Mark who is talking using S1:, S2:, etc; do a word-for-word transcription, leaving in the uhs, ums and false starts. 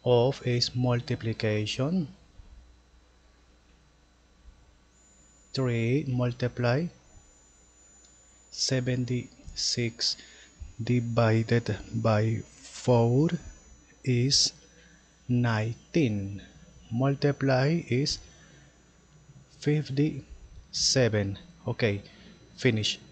S1: of is multiplication. three multiply seventy-six divided by four is nineteen. Multiply is fifty-seven. Okay, finish.